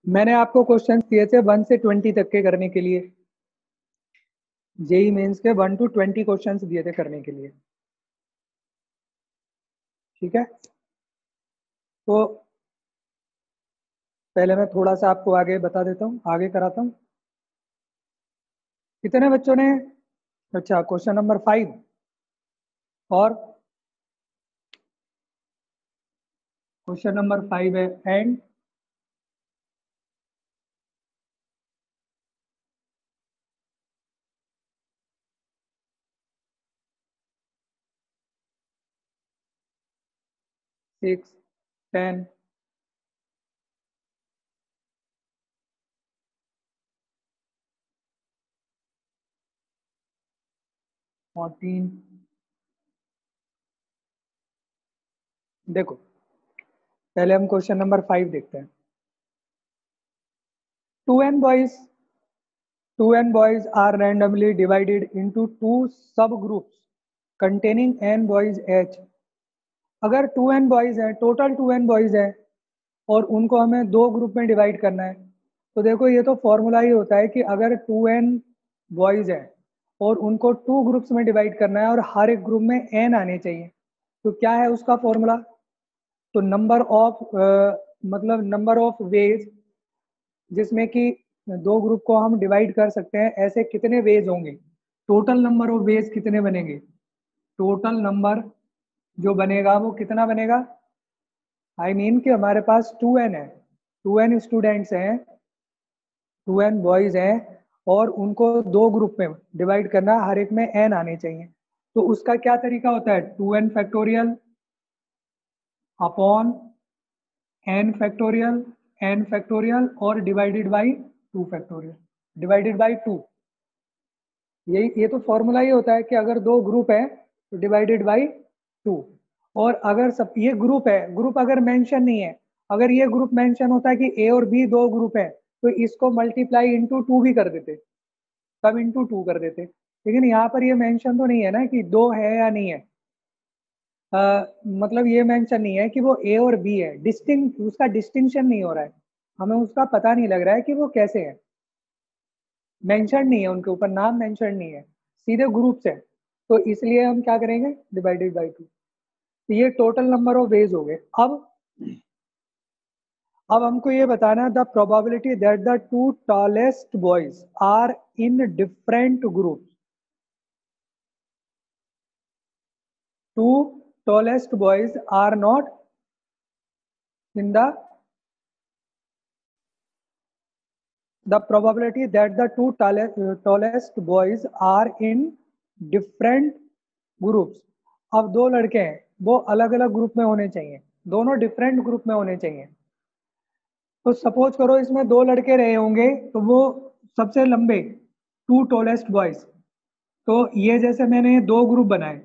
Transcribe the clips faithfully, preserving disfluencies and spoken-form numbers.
मैंने आपको क्वेश्चन दिए थे वन से ट्वेंटी तक के करने के लिए। जेई मेंस के वन टू ट्वेंटी क्वेश्चन दिए थे करने के लिए। ठीक है, तो पहले मैं थोड़ा सा आपको आगे बता देता हूँ, आगे कराता हूँ। कितने बच्चों ने, अच्छा क्वेश्चन नंबर फाइव और क्वेश्चन नंबर फाइव है एंड सिक्स टेन फोर्टीन। देखो पहले हम क्वेश्चन नंबर फाइव देखते हैं। Two n boys two n boys are randomly divided into two subgroups containing n boys each। अगर टू एन बॉयज हैं, total two n boys हैं और उनको हमें दो ग्रुप में डिवाइड करना है, तो देखो ये तो फॉर्मूला ही होता है कि अगर टू एन बॉयज हैं और उनको टू ग्रुप्स में डिवाइड करना है और हर एक ग्रुप में एन आने चाहिए, तो क्या है उसका फॉर्मूला? तो नंबर ऑफ मतलब नंबर ऑफ वेज जिसमें कि दो ग्रुप को हम डिवाइड कर सकते हैं, ऐसे कितने वेज होंगे, टोटल नंबर ऑफ वेज कितने बनेंगे, टोटल नंबर जो बनेगा वो कितना बनेगा? आई मीन कि हमारे पास टू एन है, टू एन स्टूडेंट्स हैं, टू एन बॉयज हैं और उनको दो ग्रुप में डिवाइड करना, हर एक में एन आने चाहिए। तो उसका क्या तरीका होता है? Two n factorial upon n factorial, n factorial और divided by two factorial, divided by two. यही ये तो फॉर्मूला ही होता है कि अगर दो ग्रुप है तो डिवाइडेड बाई टू। और अगर सब ये ग्रुप है, ग्रुप अगर मेंशन नहीं है, अगर ये ग्रुप मेंशन होता है कि ए और बी दो ग्रुप है, तो इसको मल्टीप्लाई इंटू टू भी कर देते, तब इंटू टू कर देते। लेकिन यहाँ पर ये मेंशन तो नहीं है ना कि दो है या नहीं है। आ, मतलब ये मेंशन नहीं है कि वो ए और बी है, डिस्टिंग उसका डिस्टिंक्शन नहीं हो रहा है, हमें उसका पता नहीं लग रहा है कि वो कैसे है, मेंशन नहीं है, उनके ऊपर नाम मेंशन नहीं है, सीधे ग्रुप्स है। तो इसलिए हम क्या करेंगे? Divided by two. तो ये टोटल नंबर ऑफ वेज हो गए। अब अब हमको ये बताना, the probability that the two tallest boys are in different groups, two tallest boys are not in the the probability that the two tallest boys are in different groups। अब दो लड़के हैं, वो अलग अलग ग्रुप में होने चाहिए, दोनों डिफरेंट ग्रुप में होने चाहिए। तो सपोज करो इसमें दो लड़के रहे होंगे, तो वो सबसे लंबे टू टॉलेस्ट बॉयज, तो ये जैसे मैंने दो ग्रुप बनाए,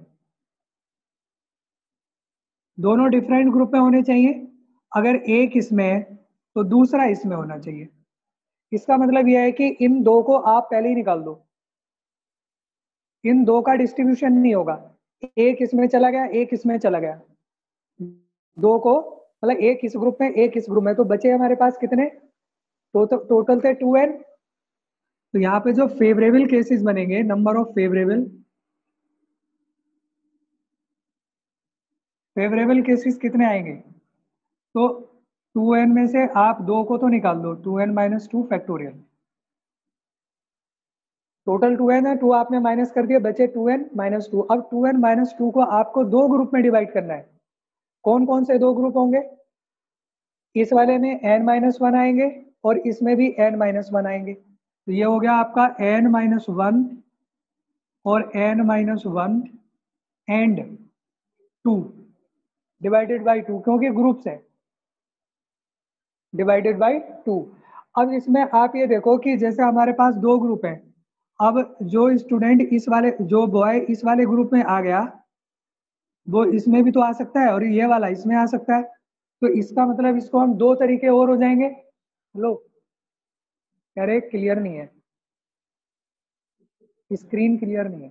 दोनों डिफरेंट ग्रुप में होने चाहिए। अगर एक इसमें है तो दूसरा इसमें होना चाहिए। इसका मतलब यह है कि इन दो को आप पहले ही निकाल दो, इन दो का डिस्ट्रीब्यूशन नहीं होगा, एक इसमें चला गया एक इसमें चला गया, दो को मतलब एक इस ग्रुप में एक इस ग्रुप में, तो बचे हमारे पास कितने? टोटल टोटल थे टू एन। तो यहाँ पे जो फेवरेबल केसेस बनेंगे, number of favourable favourable cases कितने आएंगे? तो टू एन में से आप दो को तो निकाल दो, two n minus two factorial, total two n है, टू आपने माइनस कर दिया, बचे टू एन माइनस टू। अब टू एन माइनस टू को आपको दो ग्रुप में डिवाइड करना है। कौन कौन से दो ग्रुप होंगे? इस वाले में n माइनस वन आएंगे और इसमें भी n माइनस वन आएंगे। तो ये हो गया आपका n माइनस वन और n minus one and two divided by two, क्योंकि ग्रुप्स है, डिवाइडेड बाई टू। अब इसमें आप ये देखो कि जैसे हमारे पास दो ग्रुप हैं, अब जो स्टूडेंट इस वाले, जो बॉय इस वाले ग्रुप में आ गया, वो इसमें भी तो आ सकता है और ये वाला इसमें आ सकता है। तो इसका मतलब इसको हम दो तरीके और हो जाएंगे। लो कह रहे क्लियर नहीं है, स्क्रीन क्लियर नहीं है,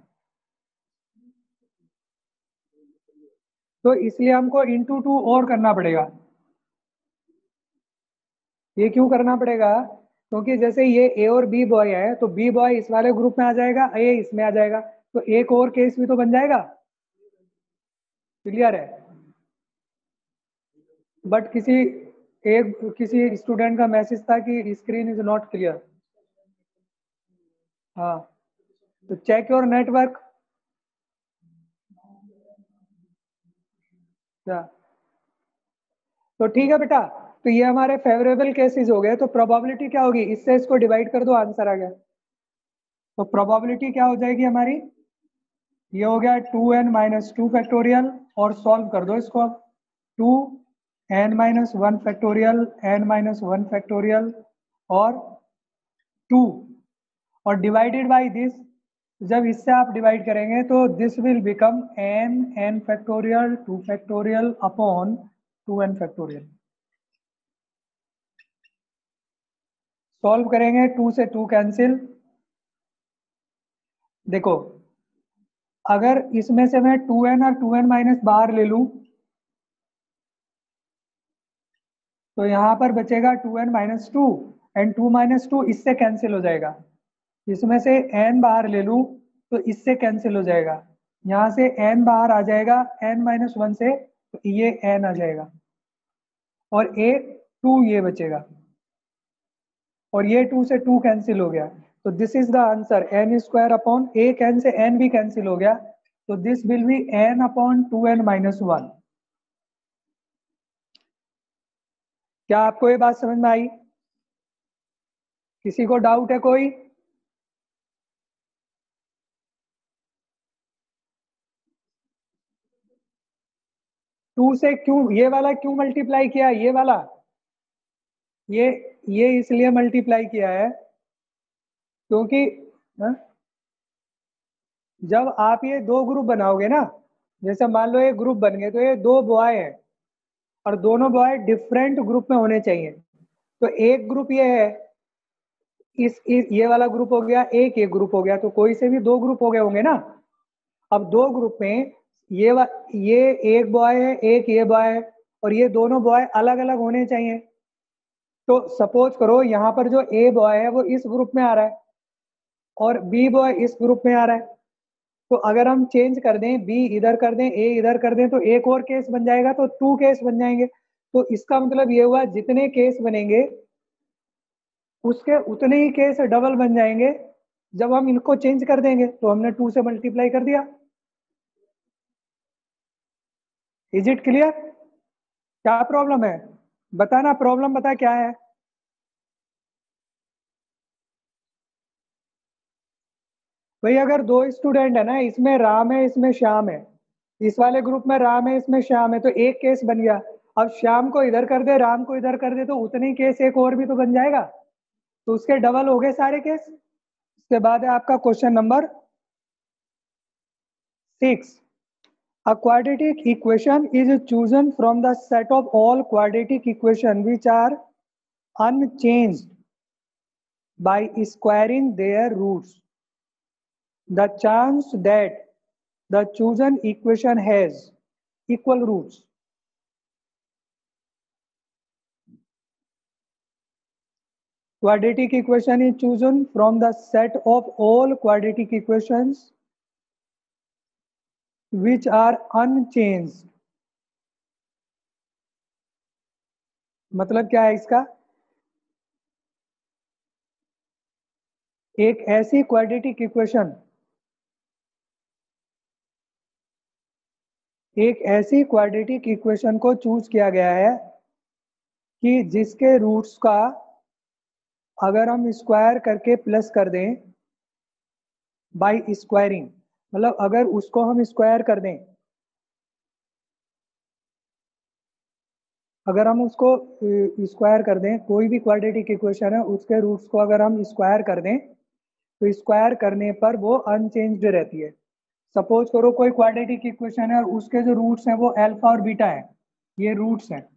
तो इसलिए हमको इंटू टू और करना पड़ेगा। ये क्यों करना पड़ेगा? क्योंकि जैसे ये ए और बी बॉय है तो बी बॉय इस वाले ग्रुप में आ जाएगा, ए इसमें आ जाएगा, तो एक और केस भी तो बन जाएगा। क्लियर है? बट किसी एक किसी स्टूडेंट का मैसेज था कि स्क्रीन इज नॉट क्लियर। हाँ, तो चेक योर नेटवर्क। क्या? तो ठीक है बेटा, तो ये हमारे फेवरेबल केसेस हो गए, तो प्रोबेबिलिटी क्या होगी? इससे इसको डिवाइड कर दो, आंसर आ गया। तो प्रोबेबिलिटी क्या हो जाएगी हमारी? ये हो गया two n minus two factorial, और सॉल्व कर दो इसको अब। Two n minus one factorial, n minus one factorial और टू, और डिवाइडेड बाई दिस। जब इससे आप डिवाइड करेंगे तो this will become n n factorial two factorial upon two n factorial. Solve करेंगे, टू से टू कैंसिल। देखो, अगर इसमें से मैं टू एन और टू एन माइनस बाहर ले लूं तो यहां पर बचेगा two n minus two, and two minus two इससे कैंसिल हो जाएगा। इसमें से n बाहर ले लूं तो इससे कैंसिल हो जाएगा। यहां से n बाहर आ जाएगा n माइनस वन से, तो ये n आ जाएगा, और एक टू ये बचेगा, और ये टू से टू कैंसिल हो गया। तो this is the answer, n square upon, एक n से n भी कैंसिल हो गया, तो this will be n upon two n minus one. क्या आपको ये बात समझ में आई? किसी को डाउट है कोई? टू से क्यों ये वाला क्यों मल्टीप्लाई किया? ये वाला ये ये इसलिए मल्टीप्लाई किया है क्योंकि हा? जब आप ये दो ग्रुप बनाओगे ना, जैसे मान लो ये ग्रुप बन गए, तो ये दो बॉय हैं और दोनों बॉय डिफरेंट ग्रुप में होने चाहिए। तो एक ग्रुप ये है, इस, इस ये वाला ग्रुप हो गया, एक ये ग्रुप हो गया, तो कोई से भी दो ग्रुप हो गए होंगे ना। अब दो ग्रुप में ये वा, ये एक बॉय है, एक ये बॉय है, और ये दोनों बॉय अलग अलग होने चाहिए। तो सपोज करो यहाँ पर जो ए बॉय है वो इस ग्रुप में आ रहा है और बी बॉय इस ग्रुप में आ रहा है। तो अगर हम चेंज कर दें, बी इधर कर दें, ए इधर कर दें, तो एक और केस बन जाएगा, तो टू केस बन जाएंगे। तो इसका मतलब ये हुआ जितने केस बनेंगे उसके उतने ही केस डबल बन जाएंगे जब हम इनको चेंज कर देंगे। तो हमने टू से मल्टीप्लाई कर दिया। Is it clear? क्या प्रॉब्लम है? बताना, प्रॉब्लम बता क्या है। भाई अगर दो स्टूडेंट है ना, इसमें राम है इसमें श्याम है, इस वाले ग्रुप में राम है इसमें श्याम है, तो एक केस बन गया। अब श्याम को इधर कर दे, राम को इधर कर दे, तो उतने ही केस एक और भी तो बन जाएगा, तो उसके डबल हो गए सारे केस। इसके बाद है आपका question number six. A quadratic equation is chosen from the set of all quadratic equations which are unchanged by squaring their roots. The chance that the chosen equation has equal roots. Quadratic equation is chosen from the set of all quadratic equations which are unchanged. मतलब क्या है इसका? एक ऐसी quadratic equation एक ऐसी quadratic equation को choose किया गया है कि जिसके रूट्स का अगर हम स्क्वायर करके प्लस कर दें बाय स्क्वायरिंग, मतलब अगर उसको हम स्क्वायर कर दें, अगर हम उसको स्क्वायर कर दें, कोई भी क्वाड्रेटिक इक्वेशन है उसके रूट्स को अगर हम स्क्वायर कर दें तो स्क्वायर करने पर वो अनचेंज्ड रहती है। सपोज करो कोई क्वाड्रेटिक इक्वेशन है और उसके जो रूट्स हैं वो अल्फा और बीटा है, ये रूट्स हैं,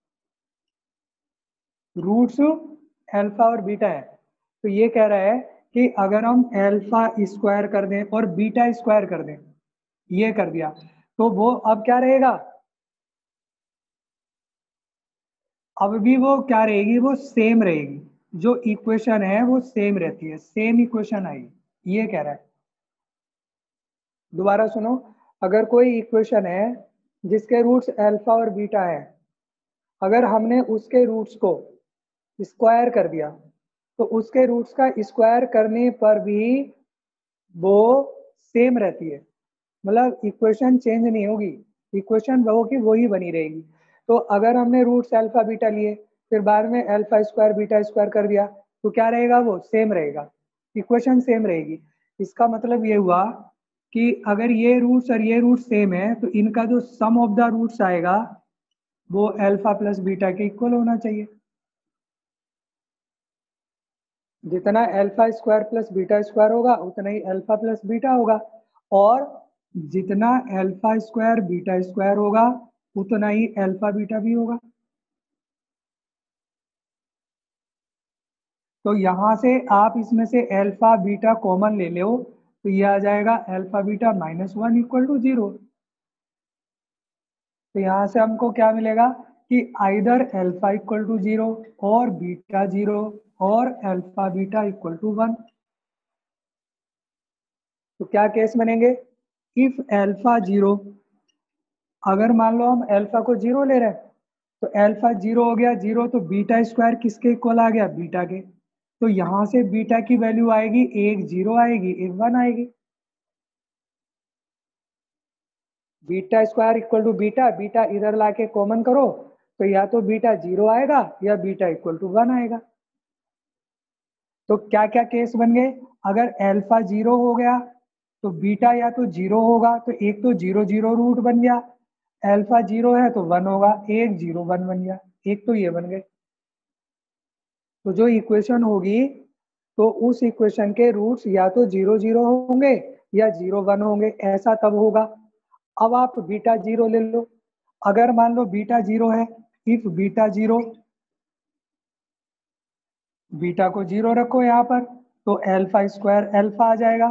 रूट्स अल्फा और बीटा है। तो ये कह रहा है कि अगर हम अल्फा स्क्वायर कर दें और बीटा स्क्वायर कर दें, ये कर दिया, तो वो अब क्या रहेगा? अब भी वो क्या रहेगी, वो सेम रहेगी, जो इक्वेशन है वो सेम रहती है, सेम इक्वेशन आएगी, ये कह रहा है। दोबारा सुनो, अगर कोई इक्वेशन है जिसके रूट्स अल्फा और बीटा है, अगर हमने उसके रूट्स को स्क्वायर कर दिया तो उसके रूट्स का स्क्वायर करने पर भी वो सेम रहती है, मतलब इक्वेशन चेंज नहीं होगी, इक्वेशन वो की वही बनी रहेगी। तो अगर हमने रूट्स अल्फा बीटा लिए, फिर बाद में अल्फा स्क्वायर बीटा स्क्वायर कर दिया, तो क्या रहेगा, वो सेम रहेगा, इक्वेशन सेम रहेगी। इसका मतलब ये हुआ कि अगर ये रूट्स और ये रूट्स सेम है तो इनका जो सम ऑफ द रूट्स आएगा वो अल्फा प्लस बीटा के इक्वल होना चाहिए। जितना alpha square plus beta square होगा उतना ही अल्फा प्लस बीटा होगा, और जितना अल्फा स्क्वायर बीटा स्क्वायर होगा उतना ही अल्फा बीटा भी होगा। तो यहां से आप इसमें से अल्फा बीटा कॉमन ले लो, तो ये आ जाएगा alpha beta minus one equal to zero. तो यहां से हमको क्या मिलेगा कि either alpha equal to zero और बीटा जीरो और alpha beta equal to one. तो क्या केस बनेंगे, इफ अल्फा जीरो, अगर मान लो हम अल्फा को जीरो ले रहे हैं तो अल्फा जीरो हो गया, जीरो तो बीटा स्क्वायर किसके इक्वल आ गया, बीटा के। तो यहां से बीटा की वैल्यू आएगी, एक जीरो आएगी एक वन आएगी। Beta square equal to beta, beta इधर लाके कॉमन करो तो या तो बीटा जीरो आएगा या बीटा इक्वल टू वन आएगा। तो क्या क्या केस बन गए, अगर अल्फा जीरो हो गया तो बीटा या तो जीरो होगा, तो एक तो जीरो जीरो रूट बन गया, अल्फा जीरो है तो वन होगा, एक जीरो वन बन गया, एक तो ये बन गए। तो जो इक्वेशन होगी तो उस इक्वेशन के रूट्स या तो जीरो जीरो होंगे या जीरो वन होंगे, ऐसा तब होगा। अब आप बीटा जीरो ले लो, अगर मान लो बीटा जीरो है, इफ बीटा जीरो, बीटा को जीरो रखो यहाँ पर तो अल्फा स्क्वायर अल्फा आ जाएगा।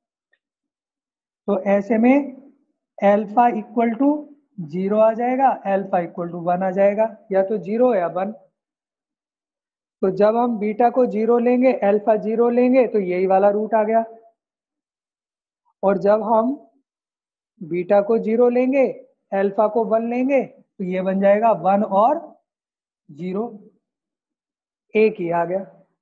तो ऐसे में अल्फा इक्वल टू जीरो आ जाएगा, अल्फा इक्वल टू वन आ जाएगा, या तो जीरो या वन। तो जब हम बीटा को जीरो लेंगे अल्फा जीरो लेंगे तो यही वाला रूट आ गया, और जब हम बीटा को जीरो लेंगे अल्फा को वन लेंगे तो ये बन जाएगा वन और जीरो, एक ही आ गया।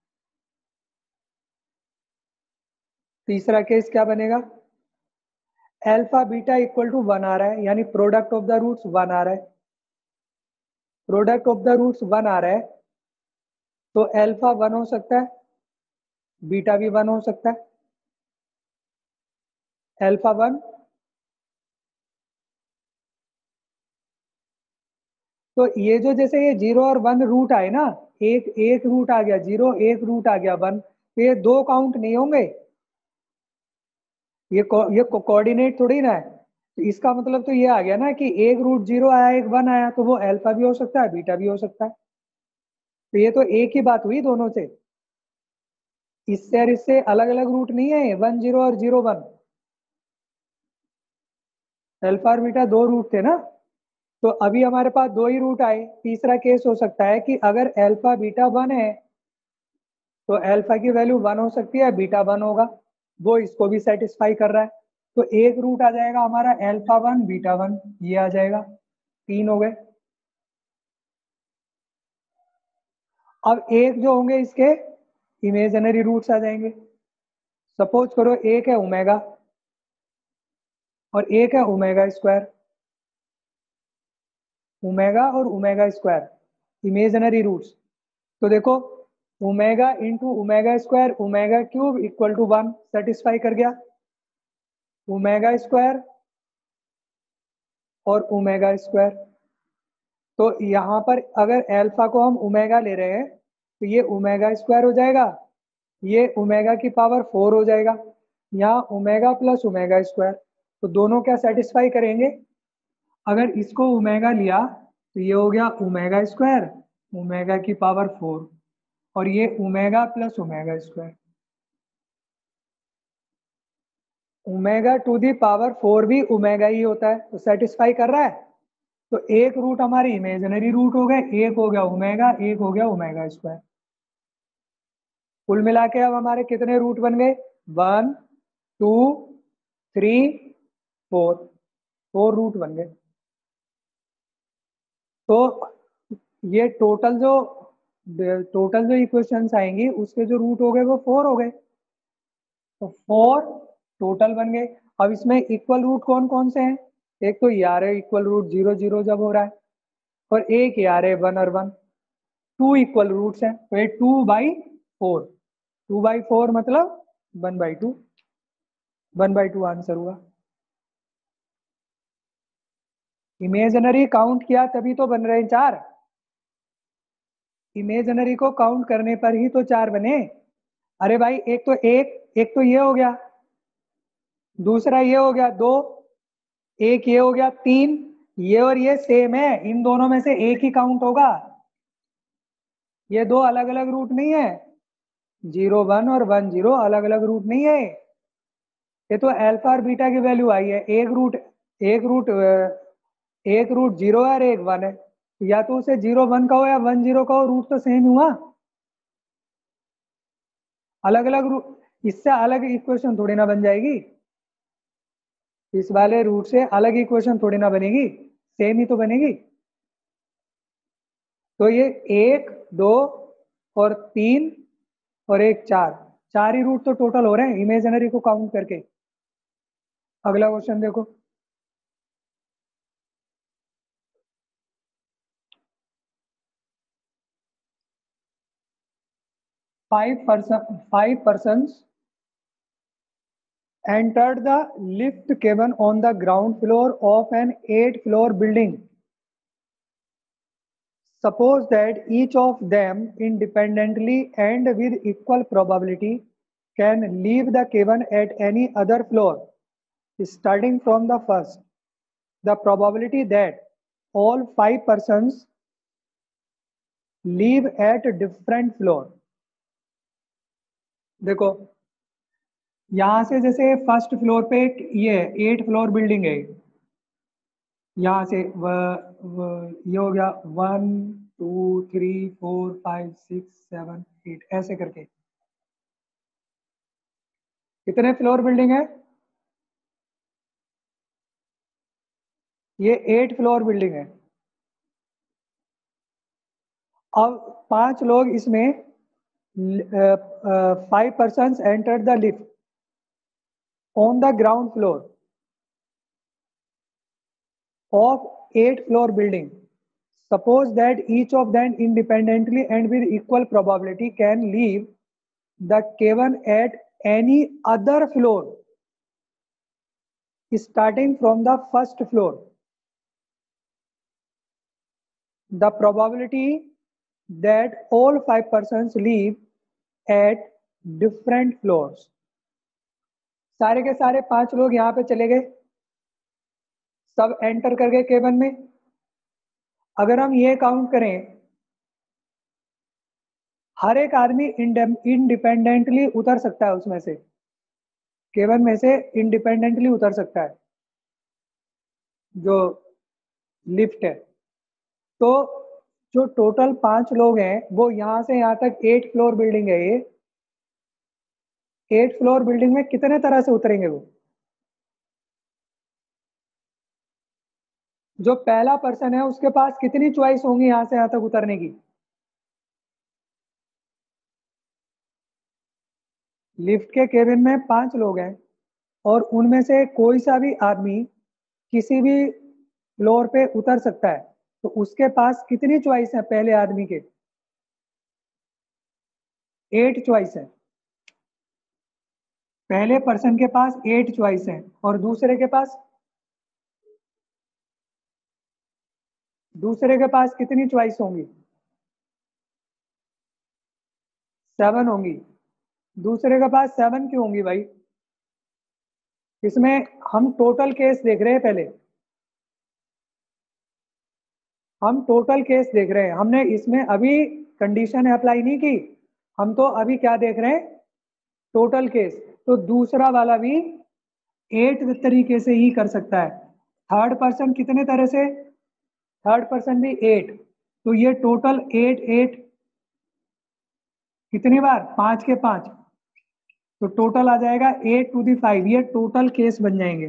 तीसरा केस क्या बनेगा, alpha beta equal to one आ रहा है, यानी product of the roots one आ रहा है, product of the roots one आ रहा है तो अल्फा वन हो सकता है, बीटा भी वन हो सकता है। अल्फा वन, तो ये जो जैसे ये जीरो और वन रूट आए ना, एक एक रूट आ गया जीरो, एक रूट आ गया वन, तो ये दो काउंट नहीं होंगे, ये को, ये कोऑर्डिनेट थोड़ी ना है। तो इसका मतलब तो ये आ गया ना कि एक रूट जीरो आया एक वन आया, तो वो अल्फा भी हो सकता है बीटा भी हो सकता है। तो ये तो एक ही बात हुई दोनों से, इससे और इससे अलग अलग रूट नहीं है, वन जीरो और जीरो वन, अल्फा और बीटा दो रूट थे ना। तो अभी हमारे पास दो ही रूट आए, तीसरा केस हो सकता है कि अगर अल्फा बीटा वन है तो अल्फा की वैल्यू वन हो सकती है, बीटा वन होगा, वो इसको भी सेटिस्फाई कर रहा है। तो एक रूट आ जाएगा हमारा अल्फा वन बीटा वन, ये आ जाएगा, तीन हो गए। अब एक जो होंगे इसके इमेजिनरी रूट्स आ जाएंगे, सपोज करो एक है ओमेगा और एक है ओमेगा स्क्वायर, ओमेगा और ओमेगा स्क्वायर इमेजिनरी रूट्स। तो देखो omega into omega square omega cube equal to one, satisfy कर गया, ओमेगा स्क्वायर और ओमेगा स्क्वायर। तो यहाँ पर अगर अल्फा को हम ओमेगा ले रहे हैं तो ये ओमेगा स्क्वायर हो जाएगा, ये ओमेगा की पावर फोर हो जाएगा, यहाँ ओमेगा प्लस ओमेगा स्क्वायर। तो दोनों क्या सेटिस्फाई करेंगे, अगर इसको ओमेगा लिया तो ये हो गया ओमेगा स्क्वायर ओमेगा की पावर फोर, और ये omega plus omega square, omega to the power four भी ओमेगा ही होता है, तो सेटिस्फाई कर रहा है। तो एक रूट हमारे इमेजिनरी रूट हो गए, एक हो गया ओमेगा, एक हो गया ओमेगा स्क्वायर। कुल मिला के अब हमारे कितने रूट बन गए? One, two, three, four. Four root बन गए। तो ये टोटल जो टोटल जो इक्वेशंस आएंगी उसके जो रूट हो गए वो फोर हो गए। तो फोर टोटल बन गए। अब इसमें इक्वल रूट कौन कौन से हैं? एक तो ये आ रहे इक्वल रूट जीरो जीरो जब हो रहा है, और एक ये आ रहे वन और वन। टू इक्वल रूट्स हैं, तो ये two by four. Two by four मतलब one by two. One by two answer हुआ। इमेजनरी काउंट किया तभी तो बन रहे हैं चार। इमेजनरी को काउंट करने पर ही तो चार बने। अरे भाई एक तो एक एक तो ये हो गया, दूसरा ये हो गया दो, एक ये हो गया तीन। ये और ये सेम है, इन दोनों में से एक ही काउंट होगा। ये दो अलग अलग रूट नहीं है। जीरो वन और वन जीरो अलग अलग रूट नहीं है। ये तो अल्फा और बीटा की वैल्यू आई है। एक रूट एक रूट एक रूट जीरो है और एक वन है, तो या तो उसे जीरो वन का हो या वन जीरो का हो, रूट तो सेम हुआ। अलग अलग रूट, इससे अलग इक्वेशन थोड़ी ना बन जाएगी। इस वाले रूट से अलग इक्वेशन थोड़ी ना बनेगी, सेम ही तो बनेगी। तो ये एक, दो और तीन और एक चार, चार ही रूट तो टोटल हो रहे हैं इमेजिनरी को काउंट करके। अगला क्वेश्चन देखो। Five person five person entered the lift given on the ground floor of an eight floor building. Suppose that each of them independently and with equal probability can leave the cabin at any other floor starting from the first. The probability that all five persons leave at different floor. देखो यहां से जैसे first floor पे एक ये eight floor building है, यहाँ से व, व, ये हो गया one two three four five six seven eight ऐसे करके। कितने फ्लोर बिल्डिंग है? ये एट फ्लोर बिल्डिंग है। अब पांच लोग इसमें, five person enter the lift on the ground floor of eight floor building. Suppose that each of them independently and with equal probability can leave the cabin at any other floor starting from the first floor. The probability that all five persons leave at different floors. सारे के सारे पांच लोग यहाँ पे चले गए, सब एंटर कर गए केबिन में। अगर हम ये काउंट करें, हर एक आदमी इंडिपेंडेंटली उतर सकता है उसमें से, केबिन में से इंडिपेंडेंटली उतर सकता है जो लिफ्ट है। तो जो टोटल पांच लोग हैं वो यहां से यहां तक एट फ्लोर बिल्डिंग है, ये एट फ्लोर बिल्डिंग में कितने तरह से उतरेंगे वो? जो पहला पर्सन है उसके पास कितनी चॉइस होंगी यहां से यहां तक उतरने की? लिफ्ट के केबिन में पांच लोग हैं और उनमें से कोई सा भी आदमी किसी भी फ्लोर पे उतर सकता है, तो उसके पास कितनी चॉइस है पहले आदमी के? एट चॉइस है। पहले पर्सन के पास एट चॉइस है और दूसरे के पास दूसरे के पास कितनी चॉइस होंगी? सेवन होंगी। दूसरे के पास सेवन क्यों होंगी भाई? इसमें हम टोटल केस देख रहे हैं, पहले हम टोटल केस देख रहे हैं, हमने इसमें अभी कंडीशन अप्लाई नहीं की। हम तो अभी क्या देख रहे हैं? Total case. तो दूसरा वाला भी एट तरीके से ही कर सकता है। थर्ड पर्सन कितने तरह से? थर्ड पर्सन भी एट, तो ये टोटल एट एट कितनी बार, पांच के पांच, तो टोटल आ जाएगा एट टू दी फाइव। ये टोटल केस बन जाएंगे,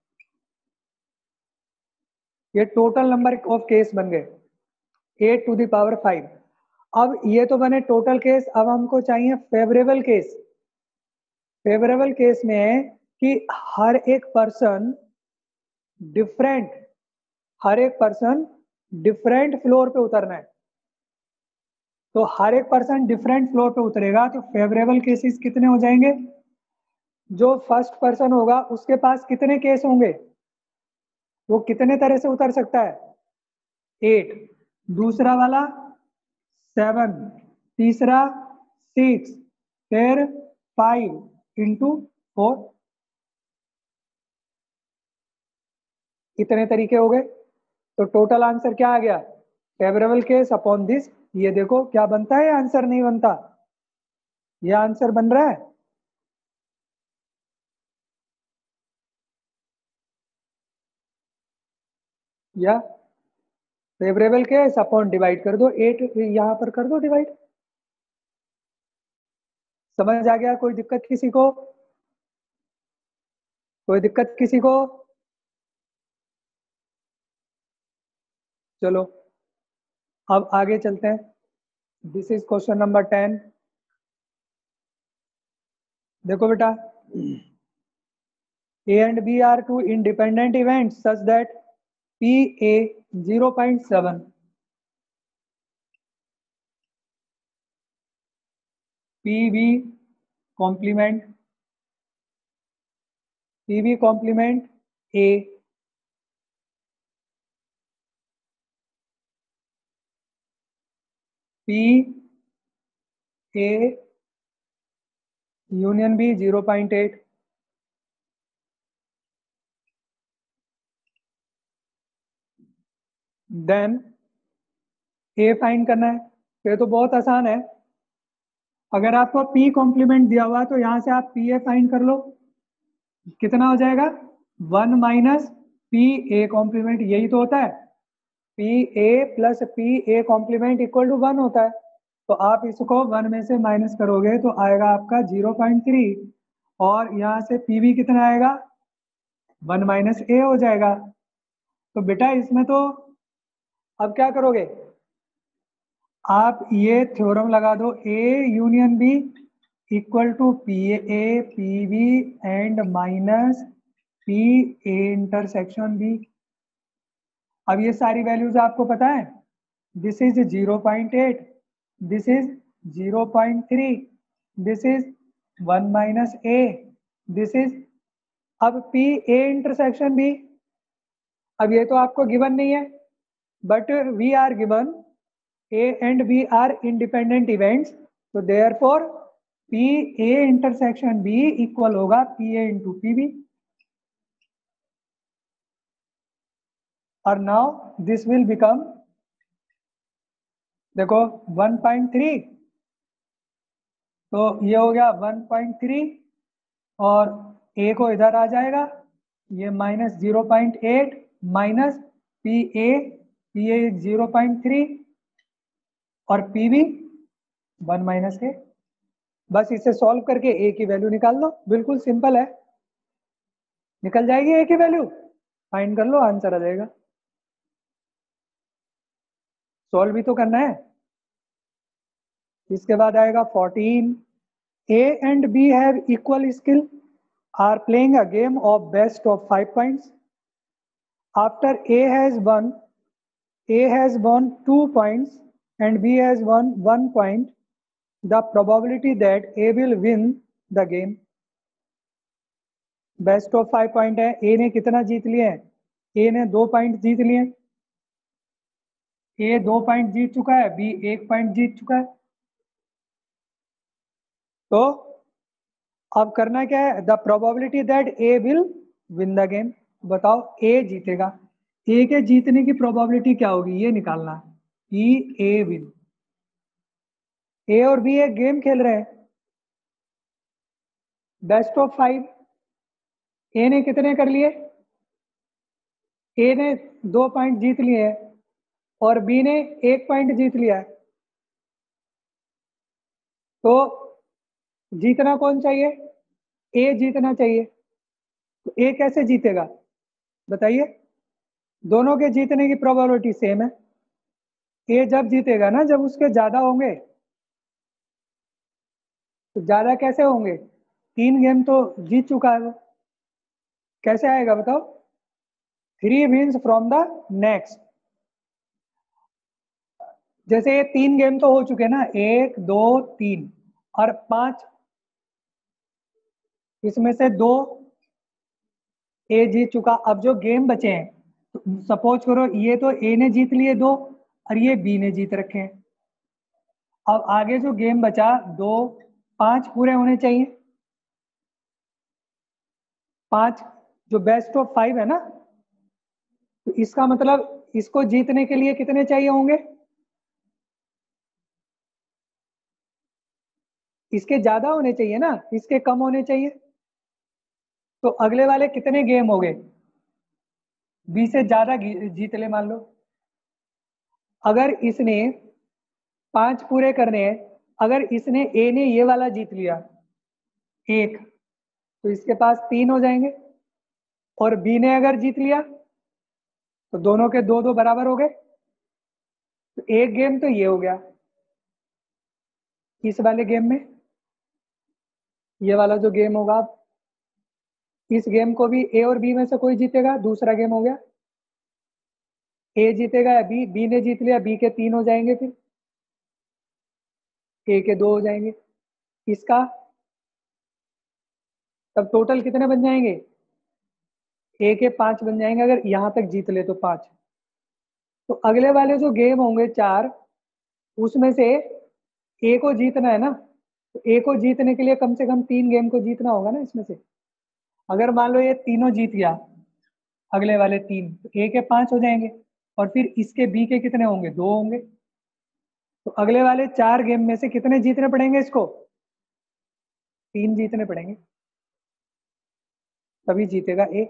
ये टोटल नंबर ऑफ केस बन गए eight to the power five. अब ये तो बने टोटल केस, अब हमको चाहिए फेवरेबल केस। फेवरेबल केस में है कि हर एक पर्सन डिफरेंट हर एक पर्सन डिफरेंट फ्लोर पे उतरना है, तो हर एक पर्सन डिफरेंट फ्लोर पे उतरेगा, तो फेवरेबल केसेस कितने हो जाएंगे, जो फर्स्ट पर्सन होगा उसके पास कितने केस होंगे, वो कितने तरह से उतर सकता है, एट, दूसरा वाला सेवन, तीसरा सिक्स, फिर फाइव इंटू फोर, इतने तरीके हो गए। तो टोटल आंसर क्या आ गया, फेवरेबल केस अपॉन दिस। ये देखो क्या बनता है, आंसर नहीं बनता, ये आंसर बन रहा है। या फेवरेबल केस अपॉन डिवाइड कर दो, एट यहां पर कर दो डिवाइड। समझ आ गया, कोई दिक्कत किसी को, कोई दिक्कत किसी को? चलो अब आगे चलते हैं। This is question number ten. देखो बेटा, A and B are two independent events such that P A zero point seven, P B complement P B complement A, P A union B zero point eight, then A find करना है। तो ये तो बहुत आसान है, अगर आपको P कॉम्प्लीमेंट दिया हुआ तो यहां से आप पी ए फाइंड कर लो, कितना हो जाएगा, one minus P A complement, यही तो होता है, P A plus P A complement equal to one होता है। तो आप इसको वन में से माइनस करोगे तो आएगा आपका जीरो पॉइंट थ्री, और यहाँ से पी बी कितना आएगा, वन माइनस ए हो जाएगा। तो बेटा इसमें तो अब क्या करोगे, आप ये थ्योरम लगा दो, A union B equal to P A P B and minus P A intersection B. अब ये सारी वैल्यूज आपको पता है, this is zero point eight, this is zero point three, this is one minus A, this is, अब P A intersection B, अब ये तो आपको गिवन नहीं है, but we are given A and B are independent events, so therefore P A intersection B equal होगा P A into P B, और now this will become, देखो one point three, तो ये हो गया वन पॉइंट थ्री, और A को इधर आ जाएगा, ये minus zero point eight minus P A, P A zero point three और P B one minus A. बस इसे सॉल्व करके ए की वैल्यू निकाल लो, बिल्कुल सिंपल है, निकल जाएगी ए की वैल्यू, फाइंड कर लो, आंसर आ जाएगा। सॉल्व भी तो करना है। इसके बाद आएगा fourteen, A and B have equal skill, are playing a game of best of five points, after A has one A has one two points and B has one one point, the probability that A will win the game. Best of five point है, A ने कितना जीत लिए हैं, ए ने दो point जीत लिए, ए दो point जीत चुका है, बी एक पॉइंट जीत चुका है। तो अब करना क्या है, the probability that A will win the game, बताओ ए जीतेगा, ए के जीतने की प्रोबेबिलिटी क्या होगी ये निकालना है, कि ए विन, ए और बी एक गेम खेल रहे हैं, बेस्ट ऑफ फाइव, ए ने कितने कर लिए, ए ने दो पॉइंट जीत लिए हैं, और बी ने एक पॉइंट जीत लिया है, तो जीतना कौन चाहिए? ए जीतना चाहिए। तो ए कैसे जीतेगा बताइए? दोनों के जीतने की प्रोबेबिलिटी सेम है। ए जब जीतेगा ना जब उसके ज्यादा होंगे। तो ज्यादा कैसे होंगे? तीन गेम तो जीत चुका है वो। कैसे आएगा बताओ? Three wins from the next. जैसे ये तीन गेम तो हो चुके ना, एक दो तीन और पांच, इसमें से दो ए जीत चुका। अब जो गेम बचे हैं, तो सपोज करो ये तो ए ने जीत लिए दो और ये बी ने जीत रखे हैं। अब आगे जो गेम बचा दो, पांच पूरे होने चाहिए। पांच, जो बेस्ट ऑफ फाइव है ना, तो इसका मतलब इसको जीतने के लिए कितने चाहिए होंगे? इसके ज्यादा होने चाहिए ना, इसके कम होने चाहिए। तो अगले वाले कितने गेम हो गए? बी से ज्यादा जीत ले मान लो। अगर इसने पांच पूरे करने हैं, अगर इसने ए ने ये वाला जीत लिया एक, तो इसके पास तीन हो जाएंगे। और बी ने अगर जीत लिया तो दोनों के दो दो बराबर हो गए। तो एक गेम तो ये हो गया। इस वाले गेम में ये वाला जो गेम होगा, अब इस गेम को भी ए और बी में से कोई जीतेगा, दूसरा गेम हो गया। ए जीतेगा या बी? बी ने जीत लिया, बी के तीन हो जाएंगे, फिर ए के दो हो जाएंगे। इसका तब टोटल कितने बन जाएंगे? ए के पांच बन जाएंगे, अगर यहां तक जीत ले तो पांच। तो अगले वाले जो गेम होंगे चार, उसमें से ए को जीतना है ना, तो ए को जीतने के लिए कम से कम तीन गेम को जीतना होगा ना इसमें से। अगर मान लो ये तीनों जीत गया, अगले वाले तीन, तो ए के पांच हो जाएंगे और फिर इसके बी के कितने होंगे? दो होंगे। तो अगले वाले चार गेम में से कितने जीतने पड़ेंगे इसको? तीन जीतने पड़ेंगे, तभी जीतेगा ए।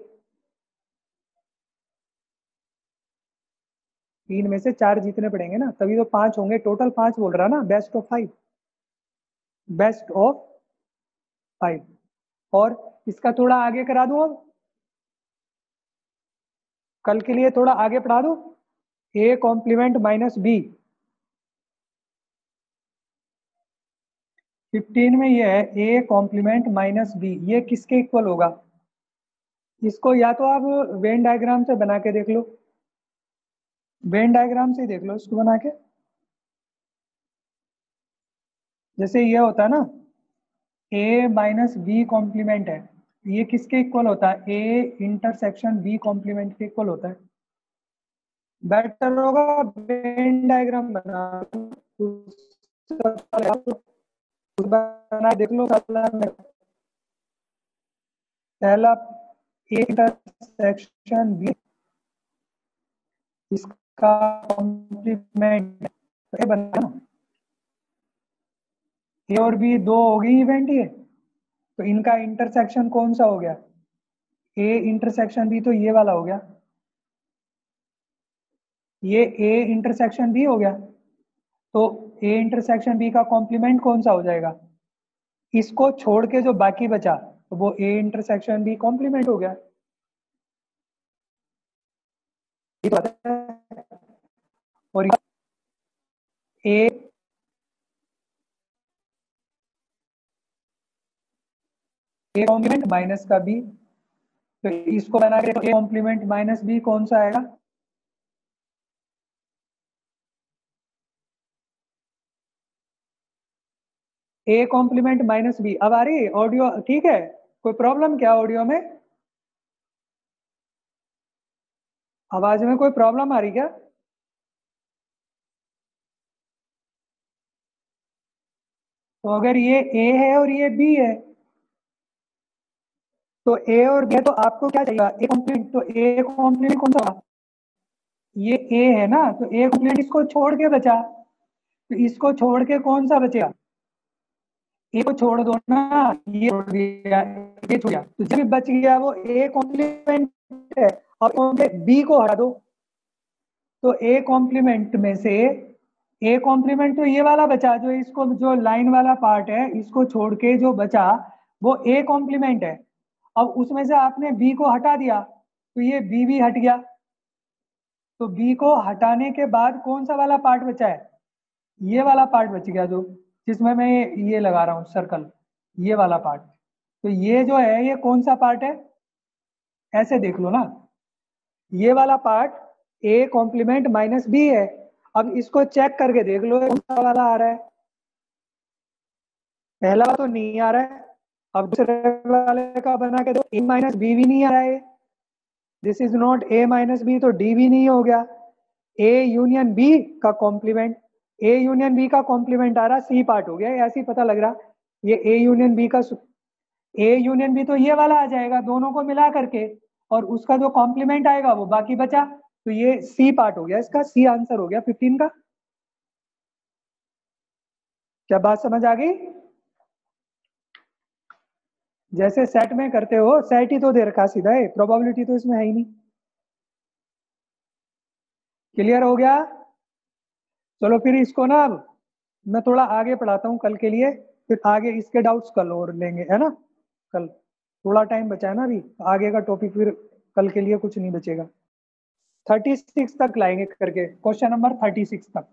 तीन में से चार जीतने पड़ेंगे ना, तभी तो पांच होंगे। टोटल पांच बोल रहा ना, best of five. Best of five. और इसका थोड़ा आगे करा दूं अब, कल के लिए थोड़ा आगे पढ़ा दूं। A complement minus B, fifteen में ये है ए कॉम्प्लीमेंट माइनस बी, ये किसके इक्वल होगा? इसको या तो आप वेन डायग्राम से बना के देख लो, वेन डायग्राम से देख लो इसको बना के। जैसे ये होता है ना, ए माइनस बी कॉम्प्लीमेंट है, ये किसके इक्वल होता है? ए इंटरसेक्शन बी कॉम्प्लीमेंट के इक्वल होता है। बेटर होगा वेन डायग्राम बना बना देख लो। पहला ए इंटरसेक्शन बी, इसका कॉम्प्लीमेंट ए बना, ए और बी दो हो गई इवेंट ये, तो इनका इंटरसेक्शन कौन सा हो गया? ए इंटरसेक्शन बी, तो ये वाला हो गया। ये ए इंटरसेक्शन बी हो गया, तो ए इंटरसेक्शन बी का कॉम्प्लीमेंट कौन सा हो जाएगा? इसको छोड़ के जो बाकी बचा, तो वो ए इंटरसेक्शन बी कॉम्प्लीमेंट हो गया। और ए ए कॉम्प्लीमेंट माइनस का बी, तो इसको बना के ए कॉम्प्लीमेंट माइनस बी कौन सा आएगा? A complement minus B. अब आ रही है ऑडियो? ठीक है, कोई प्रॉब्लम क्या ऑडियो में? आवाज में कोई प्रॉब्लम आ रही क्या? तो अगर ये ए है और ये बी है, तो ए और बी, तो आपको क्या चाहिए? ए कॉम्प्लीमेंट, तो ए कॉम्प्लीमेंट कौन सा? ये ए है ना, तो ए कॉम्प्लीमेंट इसको छोड़ के बचा, तो इसको छोड़ के कौन सा बचेगा? ए को छोड़ दो ना, ये छोड़ दिया, ये छोड़ दिया, तो जब बच गया वो ए कॉम्प्लीमेंट है, और बी को हटा दो, तो ए कॉम्प्लीमेंट में से ए कॉम्प्लीमेंट तो ये वाला बचा, जो इसको जो लाइन वाला पार्ट है इसको छोड़ के जो बचा वो ए कॉम्प्लीमेंट है। अब उसमें से आपने बी को हटा दिया तो ये बी भी हट गया। तो बी को हटाने के बाद कौन सा वाला पार्ट बचा है? ये वाला पार्ट बच गया, जो जिसमें मैं ये लगा रहा हूँ सर्कल, ये वाला पार्ट। तो ये जो है ये कौन सा पार्ट है? ऐसे देख लो ना, ये वाला part A complement minus B है। अब इसको चेक करके देख लो कौन सा वाला आ रहा है। पहला वाला तो नहीं आ रहा है, अब दूसरे वाले का बना के दो, ए माइनस बी भी नहीं आ रहा है, this is not A minus B, तो डी भी नहीं हो गया। ए यूनियन बी का कॉम्प्लीमेंट, ए यूनियन बी का कॉम्प्लीमेंट आ रहा, सी पार्ट हो गया, ऐसे ही पता लग रहा। ये ए यूनियन बी का, ए यूनियन बी तो ये वाला आ जाएगा दोनों को मिला करके, और उसका जो कॉम्प्लीमेंट आएगा वो बाकी बचा, तो ये सी पार्ट हो गया, इसका सी आंसर हो गया फिफ्टीन का। क्या बात समझ आ गई? जैसे सेट में करते हो, सेट ही तो दे रखा सीधा है, प्रोबेबिलिटी तो इसमें है ही नहीं। क्लियर हो गया? चलो फिर इसको ना मैं थोड़ा आगे पढ़ाता हूँ कल के लिए, फिर आगे इसके डाउट्स कल और लेंगे, है ना? कल थोड़ा टाइम बचा है ना अभी, आगे का टॉपिक फिर कल के लिए कुछ नहीं बचेगा। थर्टी सिक्स तक लाएंगे करके, क्वेश्चन नंबर थर्टी सिक्स तक।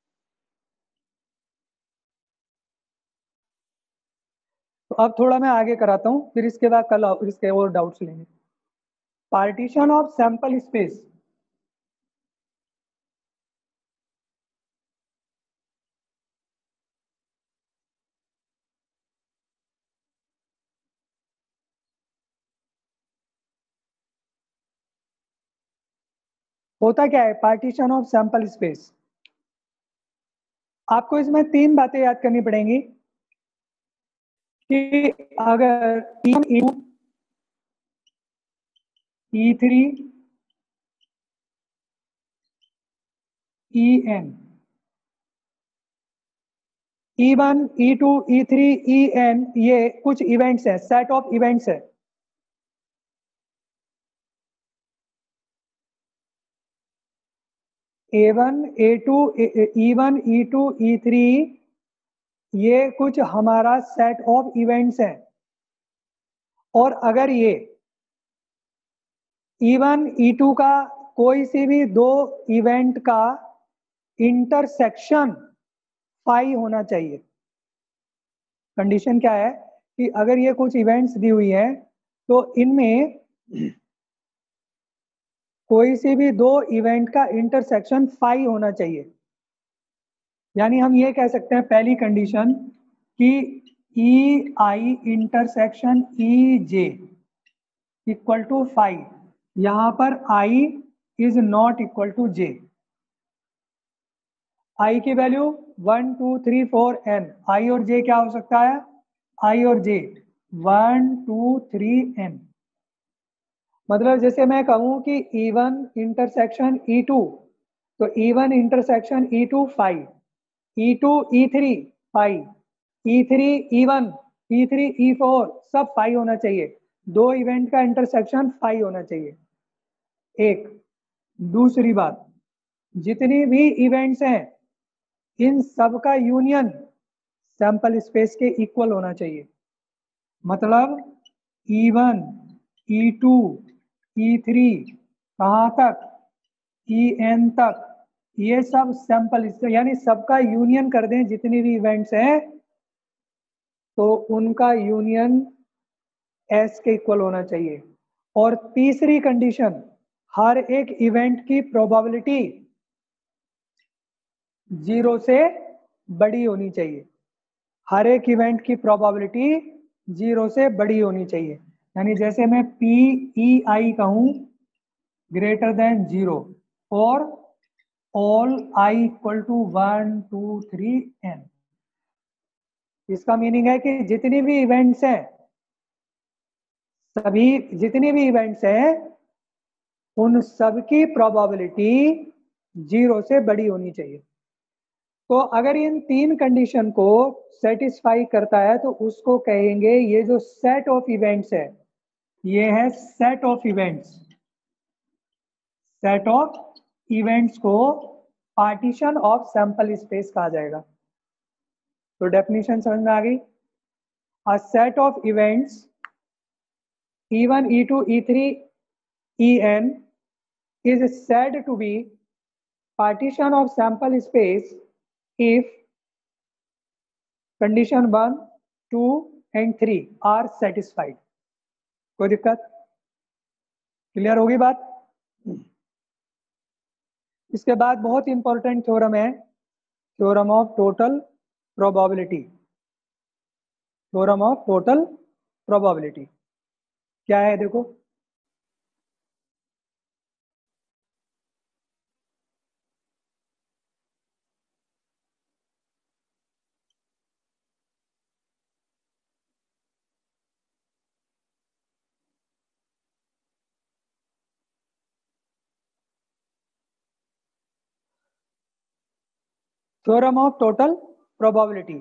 तो अब थोड़ा मैं आगे कराता हूँ, फिर इसके बाद कल इसके और डाउट्स लेंगे। Partition of sample space. होता क्या है पार्टीशन ऑफ सैंपल स्पेस? आपको इसमें तीन बातें याद करनी पड़ेंगी कि अगर E one, E two, E three, E n, E one, E two, E three, E N ये कुछ इवेंट्स है, सेट ऑफ इवेंट्स है। A one, A two, E one, E two, E three ये कुछ हमारा सेट ऑफ इवेंट्स है। और अगर ये ई वन, ई टू का कोई सी भी दो इवेंट का इंटरसेक्शन फाई होना चाहिए। कंडीशन क्या है कि अगर ये कुछ इवेंट्स दी हुई हैं तो इनमें कोई सी भी दो इवेंट का इंटरसेक्शन फाई होना चाहिए। यानी हम ये कह सकते हैं पहली कंडीशन कि E I intersection E J equal to phi, यहां पर I is not equal to J. I की value one two three four n, I और जे क्या हो सकता है? आई और J one two three n. मतलब जैसे मैं कहूं कि E one intersection E two, तो E one intersection E two five, E two E three five, E three E one, E three E four सब फाइव होना चाहिए। दो इवेंट का इंटरसेक्शन फाइव होना चाहिए। एक दूसरी बात, जितनी भी इवेंट्स हैं इन सब का यूनियन सैंपल स्पेस के इक्वल होना चाहिए। मतलब E one, E two, E three कहाँ तक? ई एन तक, ये सब सैंपल, यानी सबका यूनियन कर दें जितनी भी इवेंट्स हैं तो उनका यूनियन एस के इक्वल होना चाहिए। और तीसरी कंडीशन, हर एक इवेंट की प्रोबेबिलिटी जीरो से बड़ी होनी चाहिए। हर एक इवेंट की प्रोबेबिलिटी जीरो से बड़ी होनी चाहिए। यानी जैसे मैं पी ई आई कहूं ग्रेटर देन जीरो और all I equal to one two three n. इसका मीनिंग है कि जितनी भी इवेंट्स हैं, सभी जितनी भी इवेंट्स हैं उन सबकी प्रोबेबिलिटी जीरो से बड़ी होनी चाहिए। तो अगर इन तीन कंडीशन को सेटिस्फाई करता है तो उसको कहेंगे ये जो सेट ऑफ इवेंट्स है ये है set of events, set of events को पार्टीशन ऑफ सैंपल स्पेस कहा जाएगा। तो डेफिनेशन समझ में आ गई। A set of events E one, E two, E three, E n is said to be partition of sample space if condition one, two and three are satisfied। कोई दिक्कत? Clear होगी बात? इसके बाद बहुत इंपॉर्टेंट थ्योरम है, theorem of total probability. Theorem of total probability क्या है देखो। थ्योरम ऑफ टोटल प्रोबेबिलिटी,